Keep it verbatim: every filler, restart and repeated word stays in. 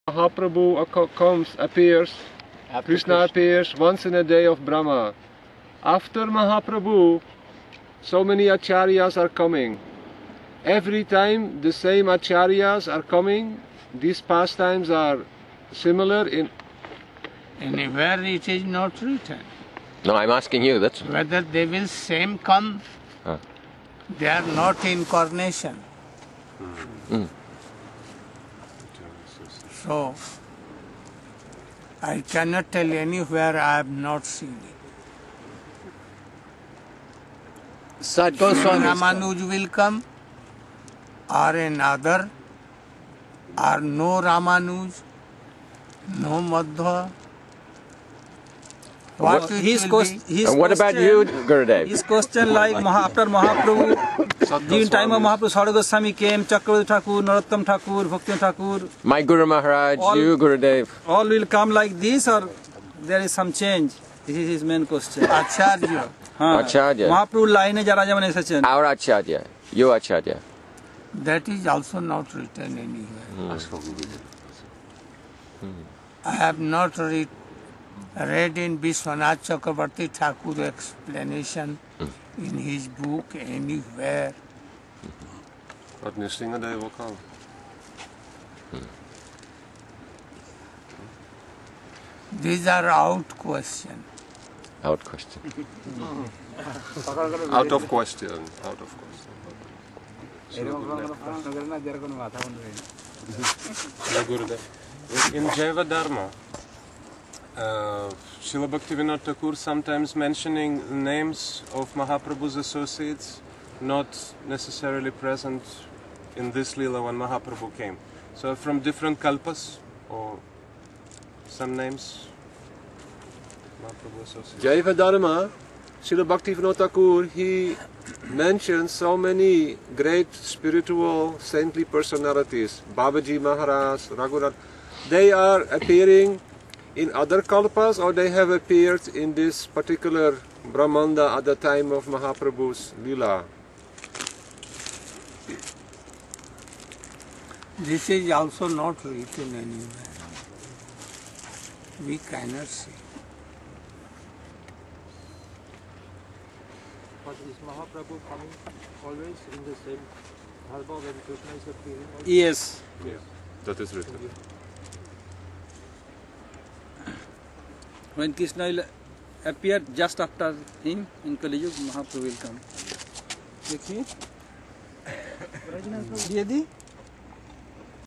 Mahaprabhu comes, appears, After Krishna, Krishna appears once in a day of Brahma. After Mahaprabhu, so many acharyas are coming. Every time the same acharyas are coming, these pastimes are similar in... Anywhere it is not written. No, I'm asking you, that's... Whether they will same come, huh. They are not incarnation. Mm. So, I cannot tell anywhere I have not seen it. Sad Goswami Ramanuj will come, or another, or no Ramanuj, no Madhva. What, what his cost, his and what question, about you, Gurudev? His question like Maha, after Mahaprabhu, during time of Mahaprabhu, Sada Goswami came, Chakravarti Thakur, Narottam Thakur, Bhakti Thakur. My Guru Maharaj, all, you Gurudev. All will come like this, or there is some change? This is his main question. Acharya. Haan. Acharya. Mahaprabhu line e jara jamane esechen. Our Acharya, your Acharya. That is also not written anywhere. Hmm. I have not read. read in Vishwanath Chakravarti Thakur explanation mm. in his book anywhere. But Nrsingadev will come. These are out question. Out question. Out of question. Out of question. In Jaiva Dharma, Uh, Srila Bhaktivinoda Thakur sometimes mentioning names of Mahaprabhu's associates not necessarily present in this Leela when Mahaprabhu came. So from different kalpas or some names Mahaprabhu associates. Jaiva Dharma, Srila Bhaktivinoda Thakur, he mentions so many great spiritual saintly personalities. Babaji Maharaj, Raghunath, they are appearing in other kalpas, or they have appeared in this particular Brahmanda at the time of Mahaprabhu's Leela? This is also not written anywhere. We cannot see. But is Mahaprabhu coming always in the same dharma when Krishna is appearing? Yes. Yes, that is written. When Krishna will appear just after him in Kali Yuga, Mahaprabhu will come. देखिए